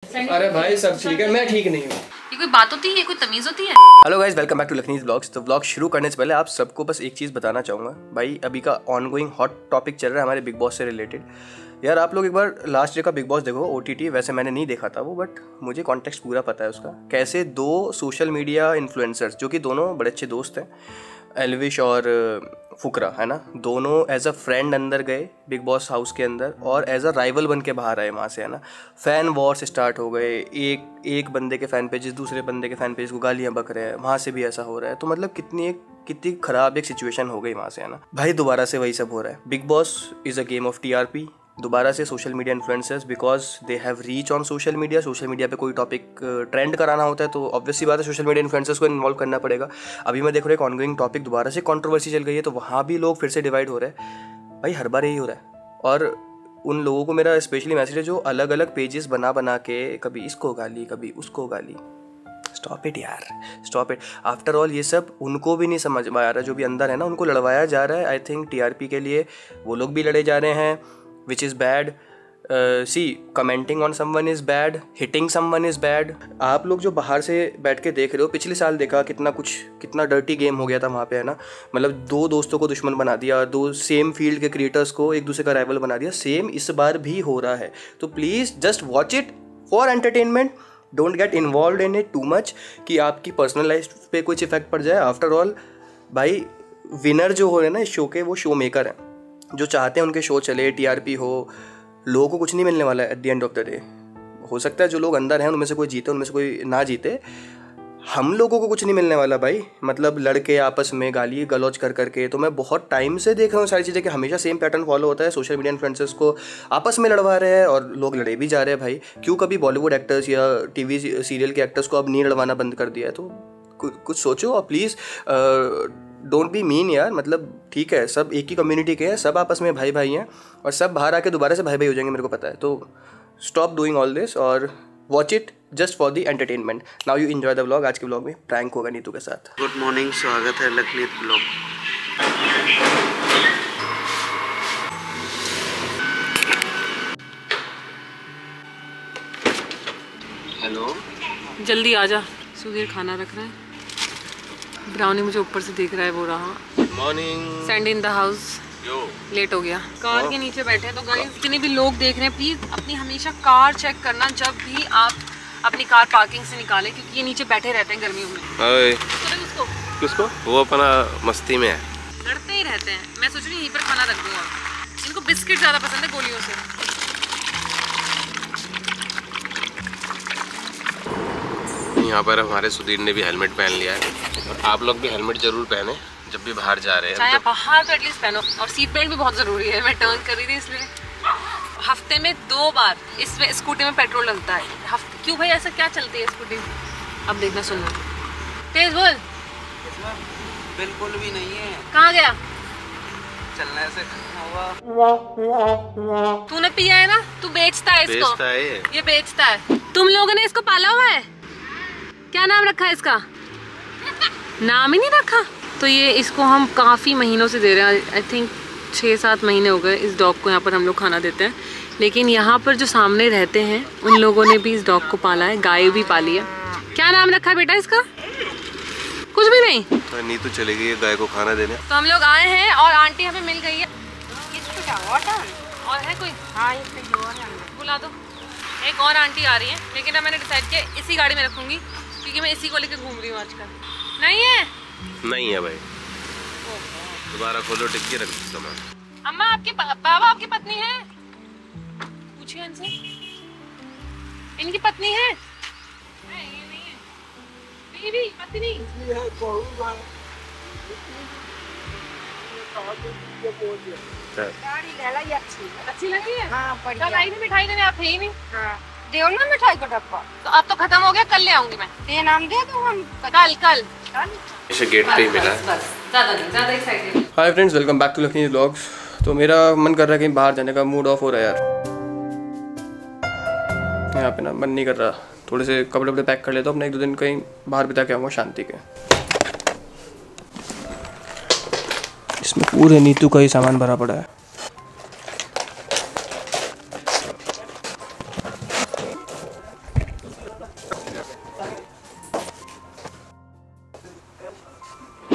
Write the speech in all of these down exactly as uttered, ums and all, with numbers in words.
अरे भाई सब ठीक है, मैं ठीक नहीं हूँ। ये कोई बात होती है, कोई तमीज होती है? Hello guys, welcome back to लखनीज ब्लॉग्स। तो ब्लॉग शुरू करने से पहले आप सबको बस एक चीज़ बताना चाहूँगा भाई, अभी का ऑनगोइंग हॉट टॉपिक चल रहा है हमारे बिग बॉस से रिलेटेड। यार आप लोग एक बार लास्ट ईयर का बिग बॉस देखो, ओटीटी। वैसे मैंने नहीं देखा था वो, बट मुझे कॉन्टेक्स्ट पूरा पता है उसका। कैसे दो सोशल मीडिया इन्फ्लुएंसर्स, जो कि दोनों बड़े अच्छे दोस्त हैं, एल्विश और फुकरा, है ना, दोनों एज अ फ्रेंड अंदर गए बिग बॉस हाउस के अंदर और एज अ राइवल बन के बाहर आए वहाँ से, है ना। फैन वॉर्स स्टार्ट हो गए, एक एक बंदे के फैन पेजेस दूसरे बंदे के फैन पेज को गालियाँ बक रहे हैं, वहाँ से भी ऐसा हो रहा है। तो मतलब कितनी एक कितनी ख़राब एक सिचुएशन हो गई वहाँ से, है ना भाई। दोबारा से वही सब हो रहा है। Bigg Boss is a game of T R P. दोबारा से social media influencers, because they have reach on social media. Social media पे कोई टॉपिक ट्रेंड कराना होता है तो ऑब्वियसली बात है सोशल मीडिया इन्फ्लुएंसर्स को इन्वॉल्व करना पड़ेगा। अभी मैं देख रहा हूँ एक ऑनगोइंग टॉपिक दोबारा से कंट्रोवर्सी चल गई है, तो वहाँ भी लोग फिर से डिवाइड हो रहे हैं। भाई हर बार यही हो रहा है। और उन लोगों को मेरा स्पेशली मैसेज है जो अलग अलग पेजेस बना बना के कभी इसको गाली कभी उसको गाली। स्टॉप इट यार, स्टॉप इट। आफ्टर ऑल ये सब उनको भी नहीं समझ में आ रहा, जो भी अंदर है ना, उनको लड़वाया जा रहा है। आई थिंक टीआरपी के लिए वो लोग भी लड़े जा रहे हैं, which is bad. See commenting on someone is bad, hitting someone is bad. आप लोग जो बाहर से बैठ के देख रहे हो, पिछले साल देखा कितना कुछ, कितना डर्टी गेम हो गया था वहाँ पे, है ना। मतलब दो दोस्तों को दुश्मन बना दिया, दो सेम फील्ड के क्रिएटर्स को एक दूसरे का राइवल बना दिया। सेम इस बार भी हो रहा है। तो please just watch it for entertainment, don't get involve in it too much कि आपकी पर्सनल लाइफ पे कुछ इफेक्ट पड़ जाए। आफ्टर ऑल भाई विनर जो हो रहे हैं ना इस शो के, वो शो मेकर हैं, जो चाहते हैं उनके शो चले, टीआरपी हो। लोगों को कुछ नहीं मिलने वाला है at the end of the day. हो सकता है जो लोग अंदर हैं उनमें से कोई जीते, उनमें से कोई ना जीते, हम लोगों को कुछ नहीं मिलने वाला भाई। मतलब लड़के आपस में गाली गलौज कर करके। तो मैं बहुत टाइम से देख रहा हूँ सारी चीज़ें कि हमेशा सेम पैटर्न फॉलो होता है। सोशल मीडिया इन्फ्लुएंसर्स को आपस में लड़वा रहे हैं और लोग लड़े भी जा रहे हैं भाई। क्यों कभी बॉलीवुड एक्टर्स या टीवी सीरियल के एक्टर्स को अब नहीं लड़वाना बंद कर दिया है? तो कुछ सोचो और प्लीज़ डोंट बी मीन यार। मतलब ठीक है, सब एक ही कम्युनिटी के हैं, सब आपस में भाई भाई हैं और सब बाहर आके दोबारा से भाई भाई हो जाएंगे, मेरे को पता है। तो स्टॉप डूइंग ऑल दिस और watch it just for the entertainment. Now you enjoy the vlog. आज के व्लॉग में प्रैंक होगा नीतू के साथ। गुड मॉर्निंग, स्वागत है लखनीज ब्लॉग। हेलो, जल्दी आ जा, सुधीर खाना रख रहा है। ब्राउनी मुझे ऊपर से देख रहा है, वो रहा। Morning. Sand in the house. Late हो गया। कार के नीचे बैठे हैं। तो गाइस जितने भी लोग देख रहे हैं, प्लीज अपनी हमेशा कार चेक करना जब भी आप अपनी कार पार्किंग से निकालें, क्योंकि ये नीचे बैठे रहते हैं गर्मियों में। उसको किसको? वो अपना मस्ती में है, लड़ते ही रहते हैं। मैं सोच रही हूँ यहीं पर खाना रख दूंगा। इनको बिस्किट ज्यादा पसंद है गोलियों से। यहाँ पर हमारे सुधीर ने भी हेलमेट पहन लिया है और आप लोग भी हेलमेट जरूर पहने जब भी बाहर जा रहे हैं। चाहे बाहर तो एटलीस्ट पहनो। और सीट बेल्ट भी बहुत जरूरी है। मैं टर्न कर रही थी इसलिए। हफ्ते में दो बार इसमें स्कूटी में पेट्रोल लगता है। हफ्ते क्यों भाई, ऐसा क्या चलती है स्कूटी? अब देखना, सुनना, तेज बोल। बिल्कुल भी नहीं है। कहाँ गया? चलने से होगा। तूने पिया है ना, तू बेचता है इसको। बेचता है ये। ये बेचता है। तुम लोगों ने इसको पाला हुआ है? क्या नाम रखा है इसका? नाम ही नहीं रखा। तो ये इसको हम काफ़ी महीनों से दे रहे हैं। आई थिंक छः सात महीने हो गए इस डॉग को यहाँ पर हम लोग खाना देते हैं। लेकिन यहाँ पर जो सामने रहते हैं उन लोगों ने भी इस डॉग को पाला है, गाय भी पाली है। क्या नाम रखा है बेटा इसका? कुछ भी नहीं। तो नीतू चली गई है गाय को खाना देने। तो हम लोग आए हैं और आंटी हमें मिल गई है। और है कोई? हाँ, बुला दो। एक और आंटी आ रही है, लेकिन अब मैंने डिसाइड किया इसी गाड़ी में रखूंगी, क्योंकि मैं इसी को लेकर घूम रही हूँ आजकल। नहीं है? नहीं है भाई। दोबारा खोलो, टिक्की रख दो सामान। अम्मा आपके बाबा आपकी पत्नी है? पूछिए इनसे। इनकी पत्नी है? नहीं, ये नहीं है। बीवी, पत्नी। अच्छी लगी है? हाँ, कल आई थी मिठाई देने, आप थे ही नहीं। हाँ। देओ ना मिठाई का डब्बा। तो अब तो खत्म हो गया, कल ले आऊंगी मैं। ये नाम दे दो हम। कल कल इसे गेट पे ही मिला। ज़्यादा नहीं, ज़्यादा excited. Hi friends, welcome back to लखनीज ब्लॉग्स। तो मेरा मन कर रहा है कहीं बाहर जाने का, मूड ऑफ हो रहा है यार। यहाँ पे ना मन नहीं कर रहा। थोड़े से कपड़े वपड़े पैक कर लेता हूँ अपने, एक दो दिन कहीं बाहर बिता के आऊँगा शांति के। इसमें पूरे नीतू का ही सामान भरा पड़ा है।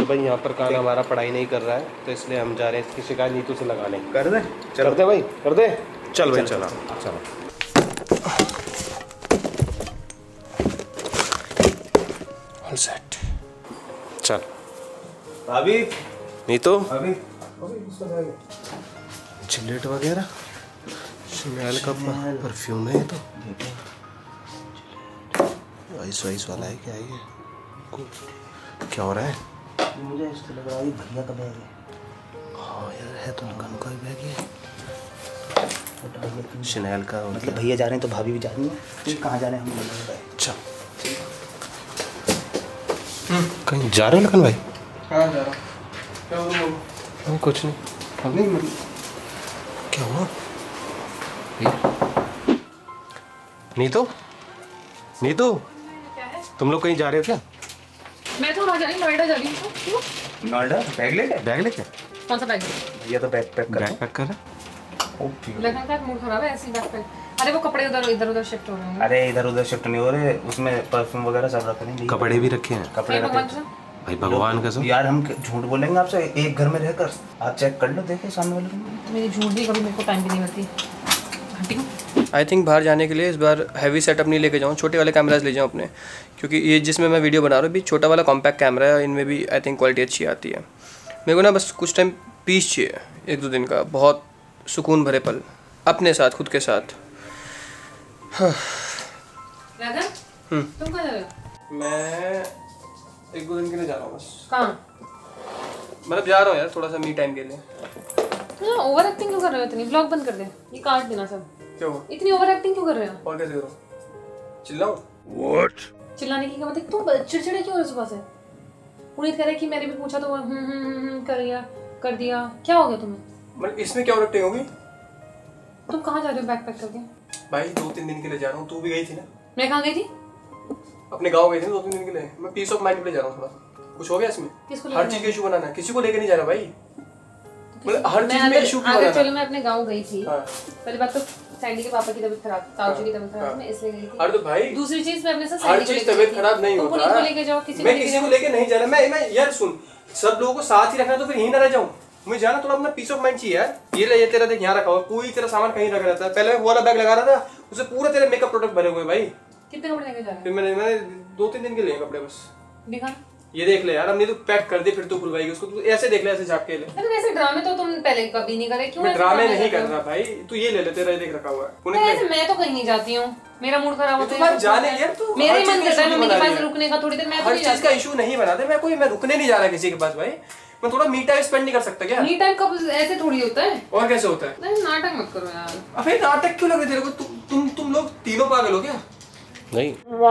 तो भाई यहाँ पर कान हमारा पढ़ाई नहीं कर रहा है, तो इसलिए हम जा रहे हैं इसकी शिकायत नीतू से लगाने। कर दे, कर दे भाई, कर दे। चल भाई, चला चलो। ऑल सेट, चल। अभी नीतू, अभी चिलेट वगैरह, स्मेल का परफ्यूम है ये तो। आइस वाइस वाला है क्या ये? क्या हो रहा है? मुझे इससे लग रहा है भैया का बैग है। हाँ यार, है तो उनका उनका ही बैग है। शनेल का, मतलब भैया जा रहे हैं तो भाभी भी जा रही है। कहाँ जा रहे हैं हम? अच्छा, कहीं जा रहे हो लखन भाई? कहाँ जा रहा हूँ? क्या हुआ? नहीं कुछ नहीं। नहीं मतलब क्या हुआ? नीतू, नीतू, तुम लोग कहीं जा रहे हो क्या? मैं तो वहाँ जा रही हूँ, नोएडा जा रही हूँ। क्यों? नोएडा बैग लेके? बैग लेके? कौन सा बैग? ये तो बैग पैक कर बैग पैक कर रहा? लगन का मूड खराब है, ऐसी बैग पैक। अरे वो कपड़े उधर इधर उधर शिफ्ट हो रहे हैं। अरे इधर उधर शिफ्ट नहीं हो रहे, उसमें परफ्यूम वगैरह सब रखे नहीं। कपड़े भी रखे हैं? कपड़े भगवान रखे। से भाई भगवान का सब। यार हम झूठ बोलेंगे आपसे, एक घर में रहकर आप चेक कर लो, देखो सामने वाले को। मेरी झूठ भी कभी मेरे को टाइम भी नहीं मिलती। हटी हूँ। आई थिंक बाहर जाने के लिए इस बार हैवी सेटअप नहीं लेके जाऊँ, छोटे वाले कैमराज ले जाऊँ अपने, क्योंकि ये जिसमें मैं वीडियो बना रहा हूँ भी छोटा वाला कॉम्पैक्ट कैमरा है, इनमें भी आई थिंक क्वालिटी अच्छी आती है। मेरे को ना बस कुछ टाइम पीस चाहिए, एक दो दिन का, बहुत सुकून भरे पल अपने साथ, खुद के साथ। राधा, तुम कहाँ जा रहे हो? मैं एक दो दिन के लिए जा रहा हूँ बस। कहाँ? मतलब जा रहा हूँ यार, थोड़ा सा मी टाइम के लिए। हाँ, ओवर एक्टिंग क्यों कर रहे हो इतनी? ब्लॉग बंद कर दे, ये काट देना सब। क्या हुआ? इतनी ओवर एक्टिंग क्यों कर रहे हो? और कैसे करूँ? चिल्लाऊँ? चिल्लाने की क्या मतलब? तुम चिड़चिड़े क्यों हो रहे सुबह से? पुनीत कह रहा है कि मैंने भी पूछा तो हम्म हम्म हम्म कर दिया कर दिया क्या हो गया तुम्हें? मतलब इसमें क्या ओवर एक्टिंग होगी? तुम कहाँ जा रहे हो बैग पैक करके? भाई दो तीन दिन के लिए जा रहा हूँ, तू भी गई थी ना? मैं कहाँ गई थी? अपने गाँव गई थी ना दो तीन दिन के लिए। मैं पीस ऑफ माइंड के लिए जा रहा हूँ थोड़ा। कुछ हो गया इसमें? हर चीज का इशू बनाना है, किसी को लेके नहीं जा रहा भाई। मतलब हर चीज में इशू क्यों बनाना? चलो मैं अपने गाँव गई थी। हाँ। पहली बात तो सैंडी के पापा की तबीयत खराब, ताऊ जी की तबीयत खराब, मैं इसलिए गई थी। अरे तो भाई दूसरी चीज मैं अपने साथ हर चीज तबीयत खराब नहीं होता। पुनीत को लेके जाओ, किसी मैं किसी को लेके नहीं जाना। मैं मैं यार सुन, सब लोगों को साथ ही रखना तो फिर यहीं ना रह जाऊं। मुझे जाना थोड़ा अपना पीस ऑफ माइंड चाहिए यार। ये ले, ये तेरा देख यहाँ रखा हुआ, कोई तेरा सामान कहीं रखा रहता है। पहले मैं वो वाला बैग लगा रहा था, उससे पूरा तेरे मेकअप प्रोडक्ट भरे हुए भाई। कितने कपड़े लेके जा रहे फिर मैंने मैंने दो तीन दिन के लिए कपड़े बस। दिखा, ये देख ले यार, अब नहीं तो पैक कर दे, फिर तू खुलवाएगी उसको। तू ऐसे देख ले, ऐसे झाप के ले। अरे वैसे ड्रामे तो तुम पहले कभी नहीं करे, क्यों? मैं ड्रामे नहीं कर रहा भाई, तू ये ले ले, तेरा देख रखा हुआ है। वैसे मैं तो कहीं नहीं जाती हूँ, मेरा मूड खराब होता है। तुम्हारे जाने यार, तू मेरे मन करता है मम्मी के पास रुकने का थोड़ी देर। मैं हर चीज का इशू नहीं बनाते। मैं कोई मैं रुकने नहीं जा रहा किसी के पास भाई। मैं थोड़ा मी टाइम स्पेंड नहीं कर सकता क्या? मी टाइम कब ऐसे थोड़ी होता है? और कैसे होता है? नहीं नाटक मत करो यार। अबे नाटक क्यों लगे तेरे को? तुम तुम तुम लोग तीनों पागल हो क्या? नहीं,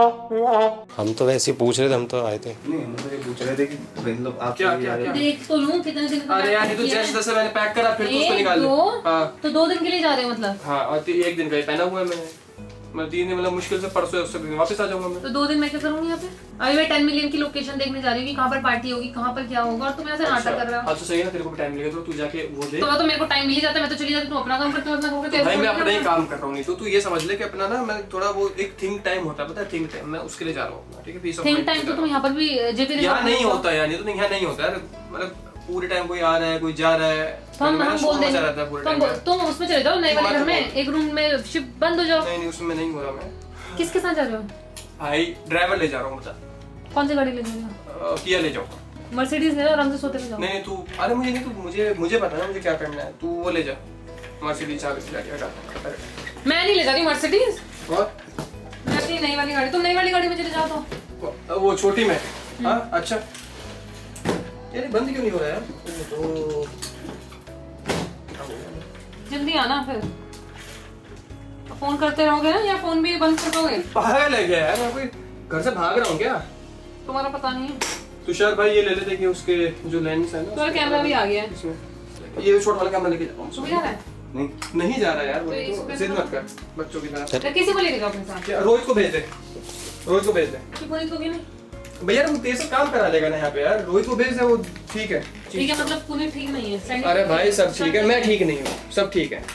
हम तो वैसे ही पूछ रहे थे, हम तो आए थे। नहीं हम तो ये पूछ रहे थे कि मतलब आप क्या क्या क्या? देख तो लूं कितने दिन का। अरे यार ये तो जैसे जैसे मैंने पैक करा फिर तो उसको निकाल दो, लिया। हाँ तो दो दिन के लिए जा रहे हो मतलब? हाँ, और ती- एक दिन का ही पहना हुआ है मैंने। मैं तीन दिन मतलब मुश्किल से परसों उससे वापस आ जाऊंगा मैं। तो दो दिन मैं क्या करूंगी यहाँ पे? अभी मैं टेन मिलियन की लोकेशन देखने जा रही हूँ कि कहाँ पर पार्टी होगी, कहाँ पर क्या होगा, और तुम ऐसे नाटक कर रहे हो। आज तो सही है ना, तेरे को भी टाइम मिलेगा तो तू जाके वो दे। तो तो मेरे को टाइम मिल ही जाता है, मैं तो चली जाती हूँ, तुम अपना काम करते हो, अपना काम करते हो। भाई मैं अपना ही काम कर रहा हूँ। नहीं तो तू ये समझ ले कि अपना ना मैं थोड़ा वो एक थिंक टाइम होता है, पता है? थिंक टाइम मैं उसके लिए जा रहा हूँ, ठीक है? पीस ऑफ थिंक टाइम तो तुम यहाँ पर भी जेपी यहाँ नहीं होता यार, ये तो यहाँ नहीं होता यार। मतलब पूरे टाइम कोई आ रहा है, कोई जा रहा है, तो हम हम बोल देंगे रहता है पूरे तुम टाइम। तुम उसमें चले जाओ, नए वाले घर में एक रूम में शिफ्ट बंद हो जाओ। नहीं नहीं उसमें नहीं हो रहा मैं। किसके साथ जा रहे हो? भाई ड्राइवर ले जा रहा हूँ, बता। कौन सी गाड़ी ले जा रहे हो? किया ले जाओ। मर्सिडीज ले जाओ, आराम से सोते हुए जाओ। नहीं नहीं तू, अरे मुझे नहीं, तू मुझे मुझे पता है मुझे क्या करना है। तू वो ले जा, मर्सिडीज चाबी जाके हटा। मैं नहीं ले जा रही मर्सिडीज, और मैं अपनी नई वाली गाड़ी। तुम नई वाली गाड़ी में चले जाओ तो। वो छोटी में। हाँ अच्छा यार बंद क्यों नहीं हो रहा यार? तो जल्दी आना, फिर फोन करते रहोगे ना या फोन भी बंद कर दोगे? पागल है क्या यार? मैं कोई घर से भाग रहा हूँ क्या? तुम्हारा पता नहीं है। तुषार भाई ये ले ले, देखिए उसके जो लेंस है ना, तुम्हारा कैमरा भी आ गया है। इसमें ये छोटा वाला कैमरा लेके जाऊँ। तू भी जा रहा है? नहीं नहीं जा रहा यार, वो तो तो इसमें जिद तो- मत कर बच्चों की तरह। तो किसी को लेके जाओ अपने साथ? क्या रोहित को भेज दे, रोहित को भेज दे कि पुनीत को भी नहीं? भैया। वो तेरे से काम करा लेगा ना यहाँ पे यार। रोहित को भेज दे, वो ठीक है। ठीक है, मतलब पुनीत ठीक नहीं है? सैंडी- अरे भाई सब ठीक है, मैं ठीक नहीं हूँ, सब ठीक है।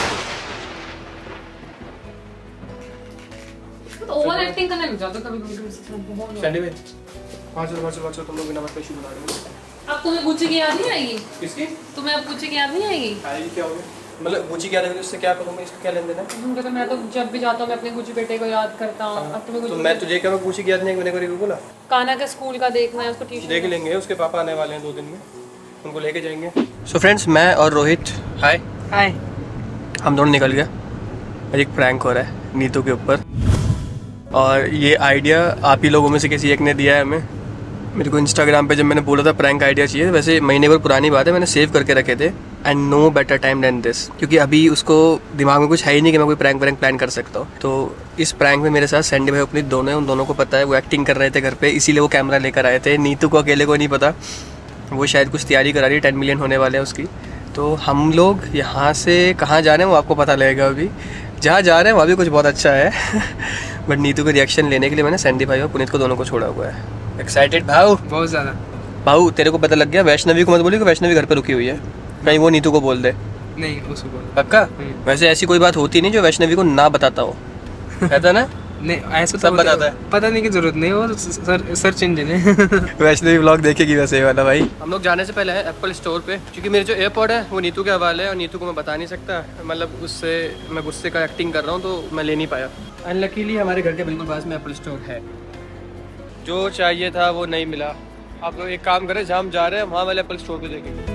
तो ओवर एक्टिंग करने लग जाते हो कभी कभी। सैंडी भाई वहाँ चलो वहाँ चलो वहाँ चलो, तुम लोग बिना बात का इशू बना रहे हो। अब तुम्हें गुच्ची की याद नहीं आएगी? किसकी? तुम्हें अब गुच्ची की याद नहीं आएगी? आएगी क्या होगा? मतलब गुच्ची क्या रहेगी, उससे क्या करूँगा, इसका क्या लेन देना है? तो मैं तो जब भी जाता हूँ मैं अपने गुच्ची बेटे को याद करता हूँ। अब तुम्हें तो मैं तुझे क्या मैं गुच्ची की याद नहीं, मैंने कभी बोला? कान्हा का स्कूल का देखना है, उसको ट्यूशन देख लेंगे, उसके पापा आने वाले हैं दो दिन में, उनको लेके जाएंगे। सो फ्रेंड्स, मैं और रोहित, हाय हाय, हम दोनों निकल गया। एक प्रैंक हो रहा है नीतू के ऊपर, और ये आइडिया आप ही लोगों में से किसी एक ने दिया है हमें। मेरे को इंस्टाग्राम पे जब मैंने बोला था प्रैंक आइडिया चाहिए, वैसे महीने भर पुरानी बात है, मैंने सेव करके रखे थे। And no better time than this, क्योंकि अभी उसको दिमाग में कुछ है ही नहीं कि मैं कोई प्रैंक प्रैंक प्लान कर सकता हूँ। तो इस प्रैंक में मेरे साथ सैंडी भाई अपनी दोनों हैं, उन दोनों को पता है, वो एक्टिंग कर रहे थे घर पे, इसीलिए वो कैमरा लेकर आए थे। नीतू को अकेले को नहीं पता, वो शायद कुछ तैयारी करा रही है, टेन मिलियन होने वाले हैं उसकी। तो हम लोग यहाँ से कहाँ जा रहे हैं वो आपको पता लगेगा। अभी जहाँ जा रहे हैं वहाँ भी कुछ बहुत अच्छा है बट नीतू का रिएक्शन लेने के लिए मैंने सैंडी भाई और पुनीत को दोनों को छोड़ा हुआ है। एक्साइटेड भाऊ? बहुत ज़्यादा। भाऊ तेरे को पता लग गया? वैष्णवी को मत बोली कि वैष्णवी घर पे रुकी हुई है, कहीं वो नीतू को बोल दे। नहीं, उसको बोल। पक्का? वैसे ऐसी कोई बात होती नहीं जो वैष्णवी को ना बताता हो, कहता ना? नहीं, ऐसा सब बताता है। पता नहीं की जरूरत नहीं, वो सर, सर्च इंजन है वैष्णवी व्लॉग देखेगी वैसे वाला। भाई हम लोग जाने से पहले है एप्पल स्टोर पे, क्योंकि मेरे जो एयरपॉड है वो नीतू के हवाले है और नीतू को मैं बता नहीं सकता, मतलब उससे मैं गुस्से का एक्टिंग कर रहा हूँ तो मैं ले नहीं पाया। अनलकीली हमारे घर के बिल्कुल पास में एप्पल स्टोर है, जो चाहिए था वो नहीं मिला। आप लोग एक काम करें, जहाँ हम जा रहे हैं वहाँ वाले एप्पल स्टोर पे देखेंगे।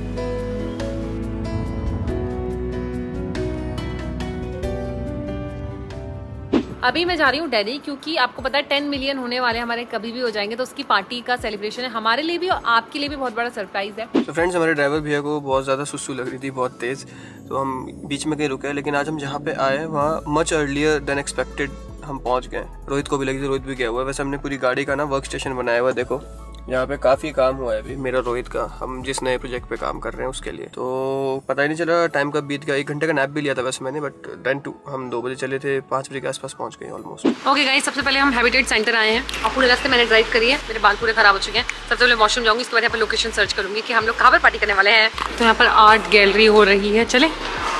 अभी मैं जा रही हूँ दिल्ली, क्योंकि आपको पता है टेन मिलियन होने वाले हमारे, कभी भी हो जाएंगे, तो उसकी पार्टी का सेलिब्रेशन है हमारे लिए भी और आपके लिए भी बहुत बड़ा सरप्राइज है। तो फ्रेंड्स, हमारे ड्राइवर भैया को बहुत ज़्यादा सुसु लग रही थी, बहुत तेज़, तो हम बीच में कहीं रुके, लेकिन आज हम जहाँ पे आए वहाँ मच अर्लियर देन एक्सपेक्टेड हम पहुँच गए। रोहित को भी लगी थी, रोहित भी गया हुआ है। वैसे हमने पूरी गाड़ी का ना वर्क स्टेशन बनाया हुआ है, देखो यहाँ पे काफ़ी काम हुआ है अभी मेरा रोहित का, हम जिस नए प्रोजेक्ट पे काम कर रहे हैं उसके लिए। तो पता ही नहीं चला टाइम कब बीत गया। एक घंटे का नैप भी लिया था वैसे मैंने, बट टेन टू हम दो बजे चले थे, पाँच बजे के आसपास पहुँच गए ऑलमोस्ट। ओके गाइस, सबसे पहले हम हैबिटेट सेंटर आए हैं और पूरे रास्ते मैंने ड्राइव करी है, मेरे बाल पूरे खराब हो चुके हैं। सबसे पहले वॉशरूम जाऊंगी, इसके बाद यहाँ पर लोकेशन सर्च करूंगी कि हम लोग कहाँ पर पार्टी करने वाले हैं। तो यहाँ पर आर्ट गैलरी हो रही है, चले।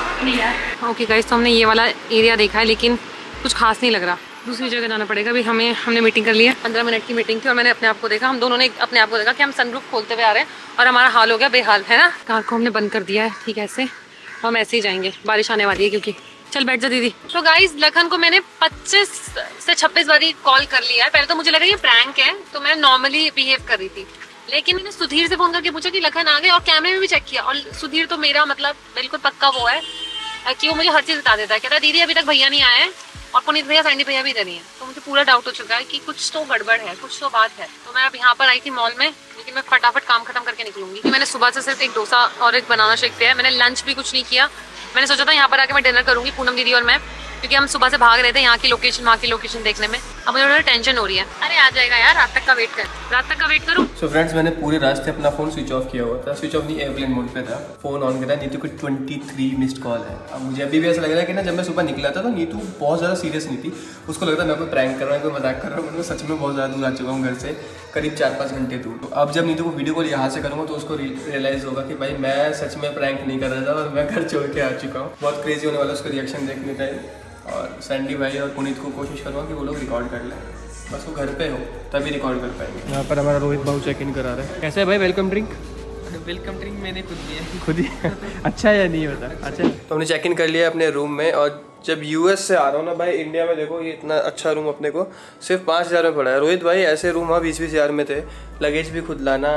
ओके गाइस, तो हमने ये वाला एरिया देखा है लेकिन कुछ खास नहीं लग रहा, दूसरी जगह जाना पड़ेगा। अभी हमें हमने मीटिंग कर ली है, पंद्रह मिनट की मीटिंग थी और मैंने अपने आप को देखा, हम दोनों ने अपने आप को देखा कि हम सनरूफ खोलते हुए आ रहे हैं और हमारा हाल हो गया बेहाल, है ना। कार को हमने बंद कर दिया है, ठीक है, ऐसे हम ऐसे ही जाएंगे, बारिश आने वाली है क्योंकि। चल बैठ जा दीदी। तो गाइस, लखन को मैंने पच्चीस से छब्बीस बारी कॉल कर लिया है। पहले तो मुझे लगा ये प्रैंक है, तो मैं नॉर्मली बिहेव कर रही थी, लेकिन मैंने सुधीर से फोन करके पूछा कि लखन आ गए, और कैमरे में भी चेक किया, और सुधीर तो मेरा मतलब बिल्कुल पक्का वो है कि वो मुझे हर चीज़ बता देता है। कहता है दीदी अभी तक भैया नहीं आए हैं और पुनीत भैया सैंडी भैया भी इधर नहीं है, तो मुझे पूरा डाउट हो चुका है कि कुछ तो गड़बड़ है, कुछ तो बात है। तो मैं अब यहाँ पर आई थी मॉल में, लेकिन मैं फटाफट काम खत्म करके निकलूंगी। मैंने सुबह से सिर्फ एक डोसा और एक बनाना शेक पिया है, मैंने लंच भी कुछ नहीं किया। मैंने सोचा था यहाँ पर आके मैं डिनर करूंगी, पूनम दीदी और मैं, क्योंकि हम सुबह से भाग रहे थे यहाँ की लोकेशन वहाँ की लोकेशन देखने में। अब मुझे थोड़ा टेंशन हो रही है। अरे आ जाएगा यार, रात तक का वेट कर, रात तक का वेट करूँ। सो फ्रेंड्स, मैंने पूरे रास्ते अपना फोन स्विच ऑफ किया हुआ था, स्विच ऑफ नहीं एयरप्लेन मोड पे था, फोन ऑन किया था। नीतू को तेईस मिस्ड कॉल है। अब मुझे अभी भी ऐसा लग रहा है कि ना, जब मैं सुबह निकला था तो नीतू बहुत ज़्यादा सीरियस नहीं थी, उसको लगता मैं कोई प्रैंक कर रहा हूँ, कोई मजाक कर रहा हूँ। मैं सच में बहुत ज़्यादा दूर आ चुका हूँ घर से, करीब चार पाँच घंटे दूर। तो अब जब नीतू को वीडियो कॉल यहाँ से करूँगा तो उसको रियलाइज़ होगा कि भाई मैं सच में प्रैंक नहीं कर रहा था और मैं घर छोड़ के आ चुका हूँ। बहुत क्रेजी होने वाला उसका रिएक्शन देखने टाइम। और सैंडी भाई और पुनीत को कोशिश करूँगा कि वो लोग रिकॉर्ड कर लें, बस वो घर पे हो तभी रिकॉर्ड कर पाएंगे। यहाँ पर हमारा रोहित भाऊ चेक इन करा रहा है। कैसा है भाई वेलकम ड्रिंक? वेलकम ड्रिंक मैंने खुद दिया। खुद ही अच्छा या नहीं होता? अच्छा। तो हमने चेक इन कर लिया अपने रूम में, और जब यूएस से आ रहा हूँ ना भाई, इंडिया में देखो ये इतना अच्छा रूम अपने को सिर्फ पाँच हज़ार में पड़ा है। रोहित भाई ऐसे रूम वहाँ बीस बीस हज़ार में थे, लगेज भी खुद लाना,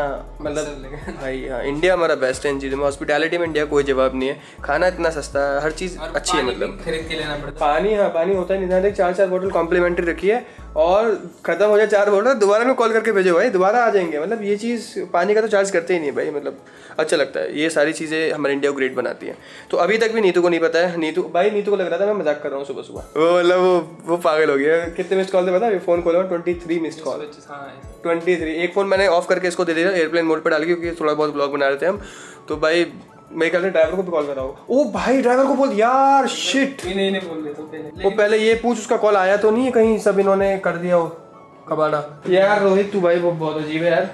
मतलब भाई हाँ, इंडिया हमारा बेस्ट है इन चीज़ों में। हॉस्पिटैलिटी में इंडिया कोई जवाब नहीं है, खाना इतना सस्ता है, हर चीज़ अच्छी है, मतलब खरीद के लेना पड़ता। पानी, हाँ पानी होता है नहीं, चार चार बोतल कॉम्प्लीमेंट्री रखी है, और ख़त्म हो जाए चार बोतल दोबारा में कॉल करके भेजो भाई, दोबारा आ जाएंगे। मतलब ये चीज़ पानी का तो चार्ज करते ही नहीं भाई, मतलब अच्छा लगता है। ये सारी चीज़ें हमारे इंडिया को ग्रेट बनाती हैं। तो अभी तक भी नीतू को नहीं पता है। नीतू भाई, नीतू को लग रहा था मैं मजाक कर रहा हूँ सुबह सुबह, वो मतलब वो वो पागल हो गया। कितने मिस्ड कॉल थे पता है? फोन खोला twenty three missed call, twenty three. एक फ़ोन मैंने ऑफ करके इसको दे दिया एयरप्लेन मोड पर डाल के, क्योंकि थोड़ा बहुत ब्लॉग बना रहे थे हम। तो भाई मेरे ख्याल से ड्राइवर को भी कॉल कराओ। ओ भाई ड्राइवर को बोल यार, शिट नहीं नहीं बोल रहे तो पहले। वो पहले ये पूछ उसका कॉल आया तो नहीं है कहीं, सब इन्होंने कर दिया हो कबाड़ा। यार रोहित तू भाई वो बहुत अजीब है यार।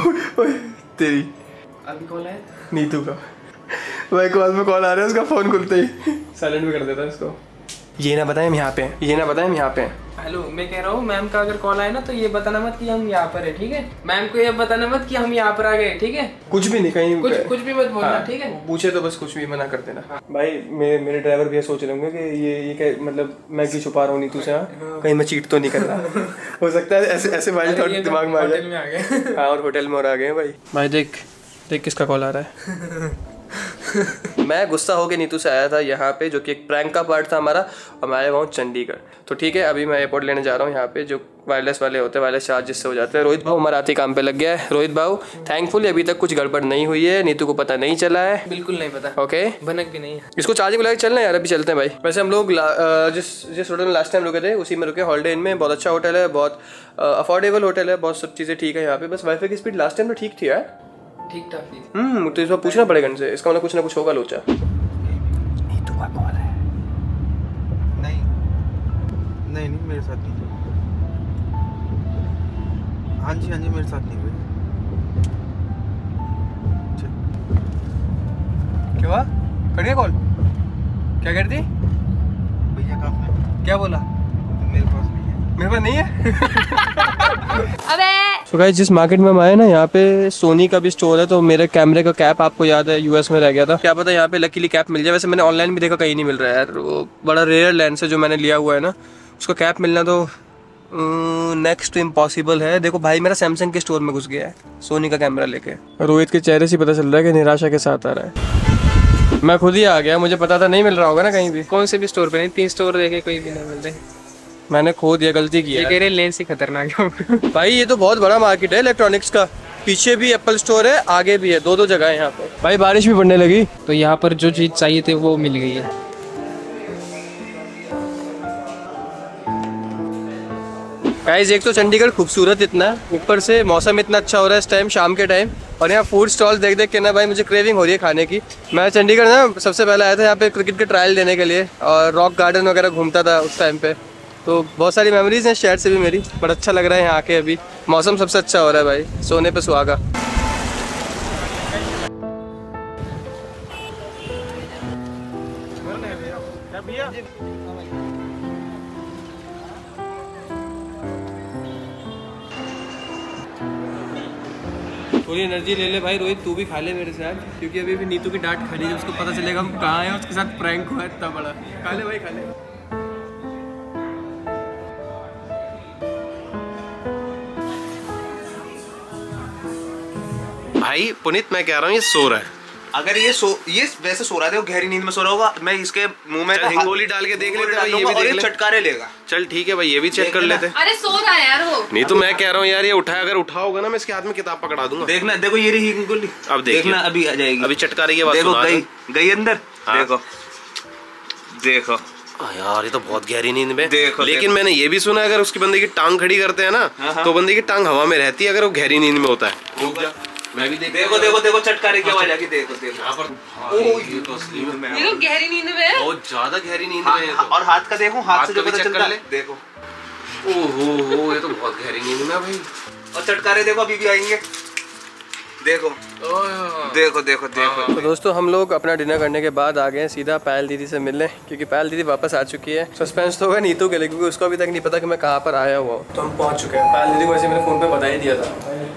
तेरी अभी कॉल आया नीतू का भाई, कॉल में कॉल आ रहा है उसका, फोन खुलते ही साइलेंट भी कर देता है इसको। ये ना बताएं हम यहाँ पे हैं, ये ना बताएं हम यहाँ पे हैं। हेलो, मैं कह रहा हूँ मैम का अगर कॉल आए ना तो ये बताना मत कि हम यहाँ पर है, ठीक है? मैम को ये बताना मत कि हम यहाँ पर आ गए, ठीक है? कुछ भी नहीं, कहीं कुछ कुछ भी मत बोलना, हाँ, ठीक है? पूछे तो बस कुछ भी मना कर देना। हाँ। भाई मेरे मेरे ड्राइवर भी सोच रहे होंगे कि ये ये क्या मतलब मैं क्यों छुपा रहा हूँ नीतू से, हाँ कहीं मैं चीट तो नहीं कर रहा। हो सकता है ऐसे ऐसे वाइल्ड थॉट दिमाग में आ जाए। हाँ और होटल में और आ गए भाई। भाई देख देख किसका कॉल आ रहा है। मैं गुस्सा होकर नीतू से आया था यहाँ पे, जो कि एक प्रैंक का पार्ट था हमारा, और मैं आया हुआ हूँ चंडीगढ़। तो ठीक है, अभी मैं एयरपोर्ट लेने जा रहा हूँ यहाँ पे, जो वायरलेस वाले होते हैं, वायरलेस चार्ज जिससे हो जाते हैं। रोहित भाऊ हमारा आते काम पे लग गया है। रोहित भाऊ थैंकफुली अभी तक कुछ गड़बड़ नहीं हुई है, नीतू को पता नहीं चला है। बिल्कुल नहीं पता, ओके भनक भी नहीं है। इसको चार्जिंग लगा के चलना है यार, अभी चलते हैं भाई। वैसे हम लोग जिस जिस होटल में लास्ट टाइम रुके थे उसी में रुके, हॉलिडे इन में। बहुत अच्छा होटल है, बहुत अफोर्डेबल होटल है, बहुत सब चीज़ें ठीक है यहाँ पे। बस वाईफाई की स्पीड लास्ट टाइम तो ठीक थी यार, ठीक ठाक थी। हम्म तो इस बार पूछना पड़ेगा इनसे, इसका मतलब कुछ ना कुछ होगा लोचा। नीतू का कॉल है। नहीं नहीं नहीं मेरे साथ नहीं। हाँ जी हाँ जी मेरे साथ नहीं हुई। क्या हुआ? कट गया कॉल? क्या कर दी? भैया काम में। क्या बोला? मेरे पास नहीं है। मेरे पास नहीं है। अबे तो गाइस जिस मार्केट में हम आए ना, यहाँ पे सोनी का भी स्टोर है। तो मेरे कैमरे का कैप आपको याद है यूएस में रह गया था, क्या पता यहाँ पे लकीली कैप मिल जाए। वैसे मैंने ऑनलाइन भी देखा, कहीं नहीं मिल रहा है यार। वो बड़ा रेयर लेंस है जो मैंने लिया हुआ है ना, उसका कैप मिलना तो नेक्स्ट टू इम्पॉसिबल है। देखो भाई मेरा सैमसंग के स्टोर में घुस गया है सोनी का कैमरा लेके। रोहित के चेहरे से पता चल रहा है कि निराशा के साथ आ रहा है। मैं खुद ही आ गया, मुझे पता था नहीं मिल रहा होगा ना कहीं भी। कौन से भी स्टोर पे नहीं, तीन स्टोर देखे कोई भी नहीं मिल रहे। मैंने खो दिया, गलती की ये है। कह रहे लेंस ही खतरनाक है। भाई ये तो बहुत बड़ा मार्केट है इलेक्ट्रॉनिक्स का, पीछे भी एप्पल स्टोर है, आगे भी है, दो दो जगह है यहाँ पे। भाई बारिश भी पड़ने लगी, तो यहाँ पर जो चीज चाहिए थी वो मिल गई है। गाइस एक तो चंडीगढ़ खूबसूरत इतना, ऊपर से मौसम इतना अच्छा हो रहा है इस टाइम, शाम के टाइम। और यहाँ फूड स्टॉल देख देख के ना भाई मुझे क्रेविंग हो रही है खाने की। मैं चंडीगढ़ ना सबसे पहले आया था यहाँ पे क्रिकेट के ट्रायल देने के लिए, और रॉक गार्डन वगैरह घूमता था उस टाइम पे। तो बहुत सारी मेमोरीज हैं शहर से भी मेरी, बड़ा अच्छा लग रहा है यहाँ आके। अभी मौसम सबसे अच्छा हो रहा है भाई, सोने पे सुहागा। थोड़ी एनर्जी ले ले भाई रोहित, तू भी खा ले मेरे साथ, क्योंकि अभी भी नीतू की डांट खानी है। उसको पता चलेगा हम कहाँ हैं, उसके साथ प्रैंक हुआ है इतना बड़ा। खा ले भाई खा ले। भाई पुनीत मैं कह रहा हूँ ये सो रहा है। अगर ये सो ये वैसे सो रहा है, गहरी नींद में सो रहा होगा, मैं इसके मुंह में हिंगोली डाल के देख लेते हैं, ये भी देख ले। चटकारे लेगा। चल ठीक है भाई, ये भी चेक कर लेते। अरे सो रहा है यार वो। नहीं तो मैं कह रहा हूँ यार, ये उठाया, अगर उठा होगा ना मैं इसके हाथ में किताब पकड़ा दूंगा। देखना, देखो ये रही हिंगोली। अब देखना अभी आ जाएगी। अभी चटकारे की आवाज देखो सुना गई गई अंदर। हाँ। देखो देखो आ यार ये तो बहुत गहरी नींद में। देखो, लेकिन देखो। मैंने ये भी सुना है अगर उसकी बंदे की टांग खड़ी करते हैं ना, हाँ, हाँ। तो बंदे की टांग हवा में रहती है अगर वो गहरी नींद में होता है। रुक जा, मैं भी देख। देखो देखो देखो चटकारे की आवाज आके देखो देखो। यहाँ पर भाई, ये तो असली में ये तो गहरी नींद में है। बहुत ज्यादा गहरी नींद हाँ, में है हाँ, तो। और हाथ का देखो, हाथ हाथ से का जो भी पता चेक चलता कर है। ले। देखो ओहो हो, ये तो बहुत गहरी नींद में है भाई। और चटकारे देखो अभी भी आएंगे। देखो देखो देखो देखो। तो दोस्तों हम लोग अपना डिनर करने के बाद आ गए हैं सीधा पायल दीदी से मिलने, क्योंकि पायल दीदी वापस आ चुकी है। सस्पेंस तो होगा नीतू के लिए, क्योंकि उसको अभी तक नहीं पता कि मैं कहाँ पर आया हुआ हूँ। तो हम पहुँच चुके हैं। पायल दीदी को ऐसे मैंने फ़ोन पे बता ही दिया था।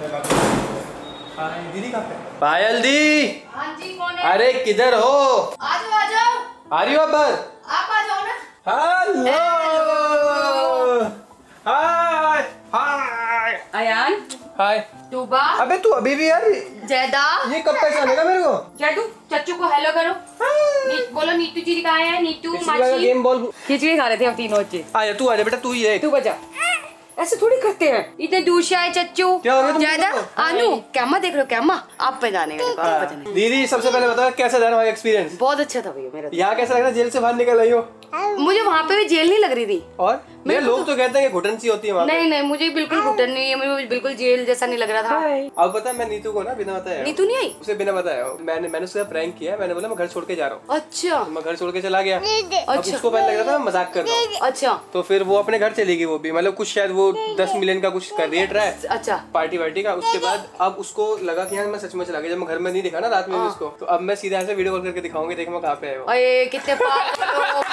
दीदी कहाँ पे? पायल दी। हाँ जी, कौन है? अरे किधर हो? आ जाओ आ जाओ। आ रही हो अब? आप आ जाओ ना। हेलो। हाय हाय अयान, हाय। टूबा, अबे तू अभी भी यार, जैदा, ये कब पहचानेगा मेरे को? जैदू, चच्चू को हेलो करो। नी, बोलो नीतू जी कहाँ है? नीतू पिछली बार माची। गेम बॉल खिचड़ी खा रहे थे हम तीनों बच्चे। आया, तू आजा बेटा, तू ही है। तू बजा, ऐसे थोड़ी करते हैं। इतने दूर से आए चच्चू। क्या हो गया तुम जैदा, लोगों को? आनू, कैमा देख रहे हो? कैमा आप पे जाने का देखो, आप पे जाने। दीदी सबसे पहले बताओ कैसा था हमारा एक्सपीरियंस? बहुत अच्छा था भैया मेरा। यहाँ कैसा लग रहा है? जेल से बाहर निकल आई हो? मुझे वहाँ पे भी जेल नहीं लग रही थी। और मेरे लोग तो कहते हैं कि घुटन सी होती है वहाँ पे। नहीं नहीं, मुझे बिल्कुल घुटन नहीं है, मुझे बिल्कुल जेल जैसा नहीं लग रहा था। अब पता है मैं नीतू को ना बिना बताया, नीतू नहीं आई? उसे बिना बताया मैंने मैंने उसका प्रैंक किया। मैंने बोला मैं घर छोड़ के जा रहा हूँ, अच्छा तो मैं घर छोड़ के चला गया। अब अच्छा उसको पहले लग रहा था मैं मजाक कर रहा हूँ, अच्छा तो फिर वो अपने घर चली गई। वो भी मतलब कुछ शायद वो दस मिलियन का कुछ कर रेट रहा है अच्छा। पार्टी वार्टी का। उसके बाद अब उसको लगा कि यार मैं सच में चला गया, जब मैं घर में नहीं दिखा ना रात में भी उसको, तो अब मैं सीधा ऐसे वीडियो कॉल करके दिखाऊंगी, देख मैं कहाँ पे आया हूँ। अरे कितने पागल हो,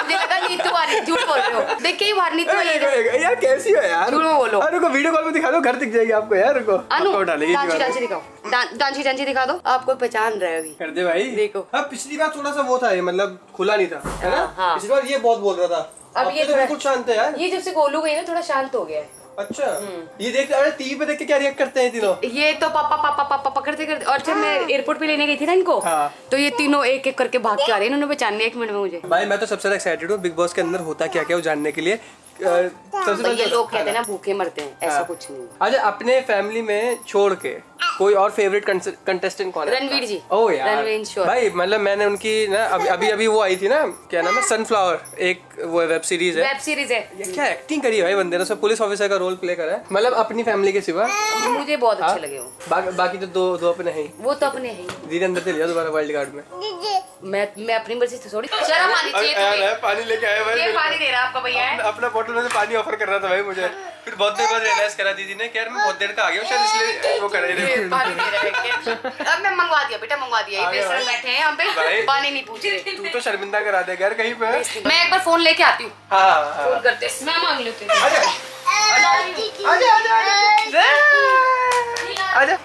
मुझे लगा नीतू आ रही, झूठ बोल रहे हो, देख के ही बाहर नीतू आई है। यार कैसी हो यार, झूठ बोलो। अरे रुको वीडियो कॉल में दिखा दो, घर दिख जाएगी आपको यार। रुको अनु डालेगी डांची डांची दिखाओ, डांची डांची दिखा दो, आपको पहचान रहे अभी। कर दे भाई, देखो। अब पिछली बार थोड़ा सा वो था, ये मतलब खुला नहीं था, है ना? हाँ। पिछली बार ये बहुत बोल रहा था, अब ये तो थोड़ा बिल्कुल शांत है यार। ये जब से गोलू गई ना थोड़ा शांत हो गया है। अच्छा, ये देख, अरे टीवी पे देख के क्या रिएक्ट करते हैं तीनों? ये तो पापा पापा पापा पकड़ते करते, और जब मैं एयरपोर्ट पे लेने गई थी ना इनको, हाँ। तो ये तीनों एक एक करके भाग के आ रहे हैं, इन्होंने पहचान लिया एक मिनट में मुझे। भाई मैं तो सबसे ज्यादा एक्साइटेड हूँ बिग बॉस के अंदर होता क्या क्या वो जानने के लिए। सबसे भैया लोग कहते हैं ना भूखे मरते हैं, ऐसा कुछ नहीं। अच्छा, अपने फैमिली में छोड़ के कोई और फेवरेट कंटेस्टेंट कौन है? रणवीर जी। ओह यार, रणवीर श्योर। भाई मतलब मैंने उनकी ना अभी अभी अभी वो आई थी ना, क्या नाम है, सनफ्लावर, एक वो वेब सीरीज है। वेब सीरीज है। ये क्या एक्टिंग करी है भाई बंदे ने, उसमें पुलिस ऑफिसर का रोल प्ले करा है। मतलब अपनी फैमिली के सिवा मुझे बहुत अच्छे लगे वो। बा, बाकी तो दो दो अपने हैं। वो तो अपने हैं। दीदी अंदर से लिया दोबारा वाइल्ड कार्ड में। मैं मैं अपनी मर्जी से थोड़ी शर्म आनी चाहिए तुम्हें। पानी लेके आया भाई, ये पानी दे रहा आपका भैया है। अपना बोतल में से पानी ऑफर कर रहा था भाई मुझे, फिर बहुत देर बाद रियलाइज करा दीदी ने कि यार मैं बहुत देर का आ गया हूं शायद, इसलिए वो कर रही ये पानी दे रहा है क्या? अब मैं मंगवा दिया बेटा, मंगवा दिया। ये बेसर बैठे हैं हम पे, पानी नहीं पूछ रहे। तू तो शर्मिंदा करा देगा यार कहीं पे। मैं एक बार फोन लेके आती हूँ। हाँ हाँ, फोन करते मैं मांग लेती हूँ। आजा आजा आजा आजा,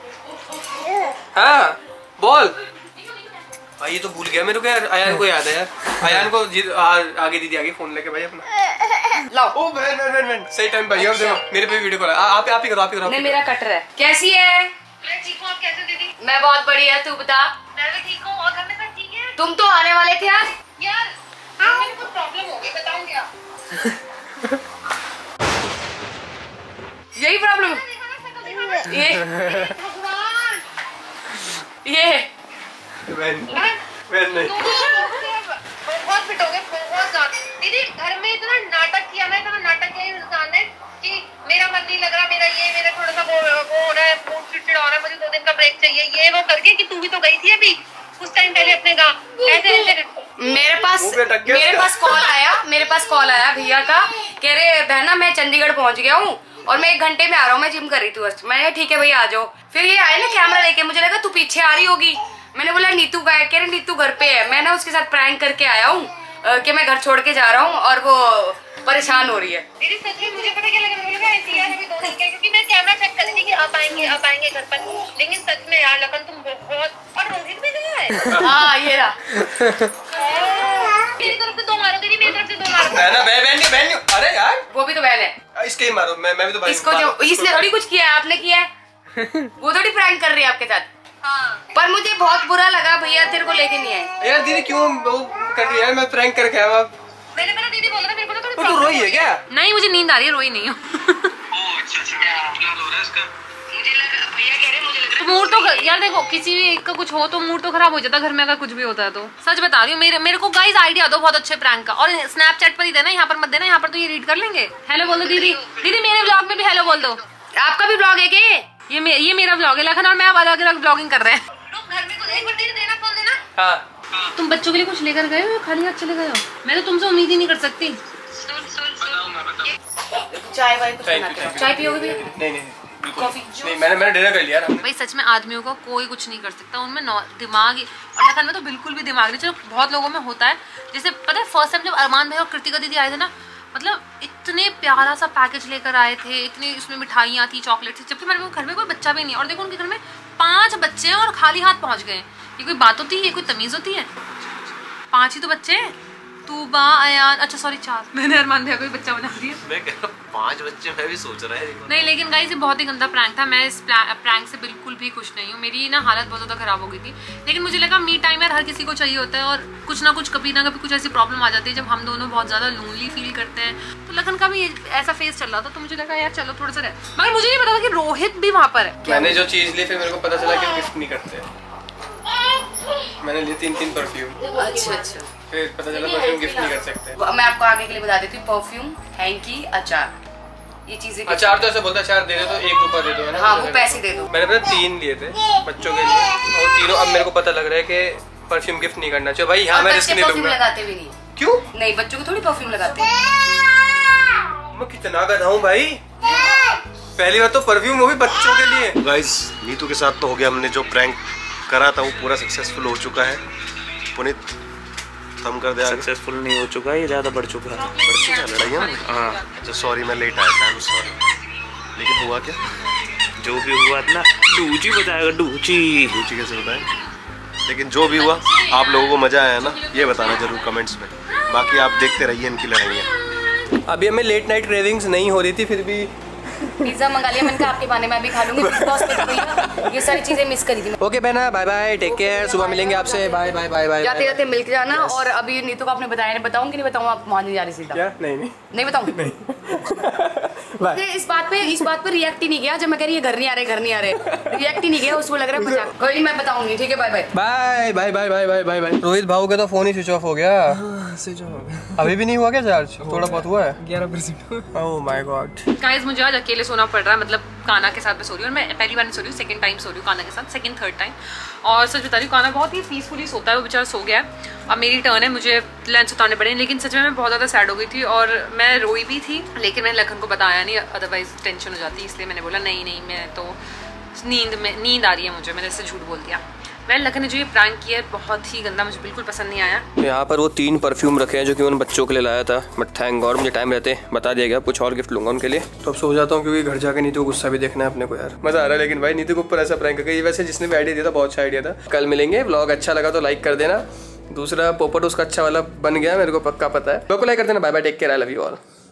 हाँ बोल भाई। ये तो भूल गया मेरे को यार, अयान को याद है यार, अयान को आ, आगे दीदी आगे फोन लेके भाई अपना लाओ। ओ बहन बहन बहन बहन, सही टाइम भाई। अब देखो मेरे पे वीडियो कॉल, आप आप ही करो, आप ही करो। नहीं मेरा कटर है। कैसी है? मैं ठीक हूँ, आप कैसे हो दीदी? मैं बहुत बढ़िया, तू बता। मैं भी ठीक हूँ, और घर में सब ठीक है? तुम तो आने वाले थे आज। यार हाँ, मेरे कुछ प्रॉब्लम हो गई, बताऊँ क्या? यही प्रॉब्लम ये भगवान, ये बहन बहन नहीं, बहुत फिट हो गए, बहुत ज्यादा। दीदी घर में इतना नाटक किया, मैं इतना नाटक किया इंसान ने कि मेरा मन नहीं लग रहा, मेरा ये मेरा थोड़ा सा वो वो हो रहा है, मूड चिड़चिड़ा हो रहा है, मुझे दो दिन का ब्रेक चाहिए, ये वो करके कि तू भी तो गई थी अभी कुछ टाइम पहले अपने गाँव, ऐसे ऐसे। मेरे पास मेरे पास कॉल आया मेरे पास कॉल आया भैया का, कह रहे बहना मैं चंडीगढ़ पहुंच गया हूँ और मैं एक घंटे में आ रहा हूँ, मैं जिम कर रही थी बस। मैंने ठीक है भैया आ जाओ। फिर ये आए ना कैमरा लेके, मुझे लगा तू पीछे आ रही होगी। मैंने बोला नीतू का है, कह रहे नीतू घर पे है। मैं ना उसके साथ प्रैंक करके आया हूँ कि मैं घर छोड़ के जा रहा हूँ और वो परेशान हो रही है। दीदी सच में मुझे पता क्या लगा, मुझे लगा ऐसी यार अभी दो दिन के, क्योंकि मैं कैमरा चेक कर रही थी कि अब आएंगे अब आएंगे घर पर, लेकिन सच में यार लगन तुम बहुत, और रोहित भी गया है। हाँ ये रहा। मेरी तरफ से दो मारो दीदी, मेरी तरफ से दो मारो। बहन बहन बहन बहन, अरे यार वो भी तो बहन है, इसके ही मारो, मैं मैं भी तो भाई इसको जो इसने थोड़ी कुछ किया है, आपने किया है। वो थोड़ी प्रैंक कर रही है आपके साथ। हाँ। पर मुझे बहुत बुरा लगा भैया तेरे को लेके नहीं आए। यार दीदी क्यों वो कर रही है, मैं प्रैंक करके आया हूँ। मैंने पहले दीदी बोला था मेरे को ना थोड़ी तू रोई है क्या? नहीं मुझे नींद आ रही है, रोई नहीं हूँ। मूड तो यार देखो किसी भी एक का कुछ हो तो मूड तो खराब हो जाता है घर में, अगर कुछ भी होता है तो। सच बता रही हूँ, मेरे मेरे को गाइस आइडिया दो बहुत अच्छे प्रैंक का, और स्नैपचैट पर ही देना, यहाँ पर मत देना, यहाँ पर तो ये रीड कर लेंगे। हेलो बोल दो दीदी, दीदी मेरे व्लॉग में भी हेलो बोल दो। आपका भी ब्लॉग है क्या? ये मे, ये मेरा व्लॉग है, लखन और मैं अब अलग अलग ब्लॉगिंग कर रहे हैं। घर में कुछ एक बार दीदी देना, फोन देना। हाँ तुम बच्चों के लिए कुछ लेकर गए हो, खाली हाथ चले गए हो? मैं तो तुमसे उम्मीद ही नहीं कर सकती। सुन सुन सुन, चाय वाय कुछ बनाते हो? चाय पियोगे भी? नहीं नहीं कॉफी? नहीं, मैंने मैंने डिनर कर लिया ना। भाई सच में आदमियों का कोई कुछ नहीं कर सकता, उनमें दिमाग ही, और लखन में तो बिल्कुल भी दिमाग नहीं। चलो बहुत लोगों में होता है, जैसे पता है फर्स्ट टाइम जब अरमान भाई और कृतिका दीदी आए थे ना, मतलब इतने प्यारा सा पैकेज लेकर आए थे, इतनी इसमें मिठाइयाँ थी, चॉकलेट थी, जबकि मेरे घर में कोई बच्चा भी नहीं है, और देखो उनके घर में पांच बच्चे हैं और खाली हाथ पहुंच गए। ये कोई बात होती है? ये कोई तमीज़ होती है? पांच ही तो बच्चे हैं, तू बा अयान, अच्छा सॉरी चार, मैंने अरमान भैया को भी बच्चा बना दिया। मैं कह रहा पांच बच्चे, मैं भी सोच रहा है। नहीं लेकिन गाइस ये बहुत ही गंदा प्रैंक था, मैं इस प्रैंक से बिल्कुल भी खुश नहीं हूँ। मेरी ना हालत बहुत ज़्यादा खराब हो गई थी, लेकिन मुझे लगा मी टाइम यार हर किसी को चाहिए होता है, और कुछ ना कुछ कभी ना कभी कुछ ऐसी प्रॉब्लम आ जाती है जब हम दोनों बहुत ज़्यादा लोनली फील करते हैं। तो लखन का भी ऐसा फेस चल रहा था, तो मुझे लगा यार चलो थोड़ा सा रह, मगर मुझे नहीं पता था कि रोहित भी वहाँ पर है। मैंने जो चीज़ ली फिर मेरे को पता चला कि गिफ्ट नहीं करते। मैंने लिए तीन तीन परफ्यूम। अच्छा अच्छा। फिर पता चला परफ्यूम गिफ्ट नहीं कर सकते। मैं आपको आगे के लिए बता देती हूँ, परफ्यूम, हैंकी, अचार, ये चीजें। अचार तो ऐसे बोलता है, अचार दे दे तो एक रुपया दे दो, है ना? हाँ वो पैसे दे दो। मैंने पता तीन लिए थे बच्चों के लिए, और तीनों अब मेरे को पता लग रहा है कि परफ्यूम गिफ्ट नहीं करना चाहिए भाई। हाँ मैं रिस्क नहीं लूंगा। लगाते भी नहीं। क्यों? नहीं बच्चों को थोड़ी परफ्यूम लगाते हैं। मैं कितना गधा हूँ भाई, पहली बार तो परफ्यूम वो भी बच्चों के लिए। गाइस नीतू के साथ तो हो गया, हमने जो प्रैंक करा था वो पूरा सक्सेसफुल हो चुका है। पुनीत खत्म कर दे। सक्सेसफुल नहीं हो चुका, ये ज्यादा बढ़ चुका है। बढ़ चुका है लड़ाइयाँ। हाँ अच्छा सॉरी मैं लेट आया था, आई एम सॉरी। लेकिन हुआ क्या? जो भी हुआ ना डूची बताएगा, डूची डूची कैसे बताएं? लेकिन जो भी हुआ आप लोगों को मजा आया ना, ये बताना जरूर कमेंट्स में। बाकी आप देखते रहिए इनकी लड़ाइयाँ। अभी हमें लेट नाइट क्रेविंग्स नहीं हो रही थी, फिर भी पिज्जा मंगा लिया मैंने कहा आपके बहाने मैं भी खा लूंगी। बिग बॉस पे तो भैया ये सारी चीजें मिस करी थी। ओके बहना, बाय बाय, टेक केयर, सुबह मिलेंगे आपसे, बाय बाय बाय बाय। जाते जाते मिल के जाना। और अभी नीतू को आपने बताया, बताऊँ कि नहीं बताऊँ? आप वहाँ नहीं जा रही सीधा? क्या? नहीं नहीं नहीं बताऊँ। इस बात पे इस बात पे रिएक्ट ही नहीं किया जब मैं कह रही है घर नहीं आ रहे घर नहीं आ रहे, रिएक्ट ही नहीं किया। उसको लग रहा है मजाक। कोई नहीं, मैं बताऊंगी, ठीक है, bye bye bye bye bye bye bye bye bye. Rohit भाऊ का तो फोन ही स्विच ऑफ हो गया। स्विच ऑफ हो गया। अभी भी नहीं हुआ क्या चार्ज? थोड़ा बहुत हुआ है, ग्यारह percent. Oh my God. Guys मुझे आज अकेले सोना पड़ रहा है, मतलब काना के साथ मैं सो रही हूँ। और मैं पहली बार नहीं सो रही हूँ, सेकंड टाइम सो रही हूँ काना के साथ, सेकंड थर्ड टाइम। और सच बता रही हूँ, काना बहुत ही पीसफुली सोता है, वो बेचारा सो गया है। अब मेरी टर्न है, मुझे लंच उतारने पड़े। लेकिन सच में मैं बहुत ज़्यादा सैड हो गई थी और मैं रोई भी थी, लेकिन मैंने लखन को बताया नहीं, अदरवाइज टेंशन हो जाती। इसलिए मैंने बोला नहीं नहीं मैं तो नींद में नींद आ रही है मुझे, मैंने इससे झूठ बोल दिया। वैल लखन ने जो ये प्रैंक किया है बहुत ही गंदा, मुझे बिल्कुल पसंद नहीं आया। यहाँ पर वो तीन परफ्यूम रखे हैं जो कि उन बच्चों के लिए लाया था, बट थैंक गॉड मुझे टाइम रहते बता दिया गया, कुछ और गिफ्ट लूंगा उनके लिए। तो अब सो जाता हूँ क्योंकि घर जाकर नीतू को गुस्सा भी देखना है अपने को। यार मजा आ रहा है, लेकिन भाई नीतू के ऊपर ऐसा प्रैंक करके, वैसे जिसने भी आइडिया दिया था बहुत अच्छा आइडिया था। कल मिलेंगे, व्लॉग अच्छा लगा तो लाइक कर देना। दूसरा पोपट उसका अच्छा वाला बन गया, मेरे को पक्का पता है। लोग को लाइक कर देना। Bye bye, take care, I love you all.